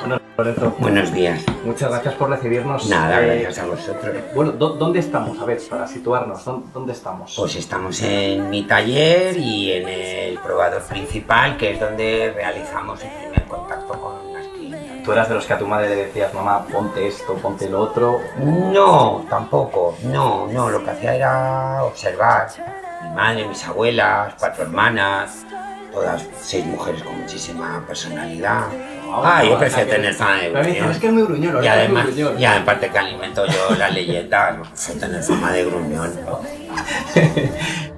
Bueno, Lorenzo, Buenos días. muchas gracias por recibirnos. Nada, gracias a vosotros. Bueno, ¿dónde estamos? A ver, para situarnos, ¿dónde estamos? Pues estamos en mi taller y en el probador principal, que es donde realizamos el primer contacto con las clientas. ¿Tú eras de los que a tu madre le decías, mamá, ponte esto, ponte lo otro? No, tampoco. No, lo que hacía era observar. Mi madre, mis abuelas, 4 hermanas, todas 6 mujeres con muchísima personalidad. Yo prefiero tener fama de gruñón. Es que es muy gruñón, Y además, es muy gruñón. y aparte que alimento yo la leyenda, prefiero tener fama de gruñón.